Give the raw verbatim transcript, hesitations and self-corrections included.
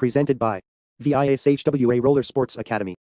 Presented by the I S H W A Roller Sports Academy.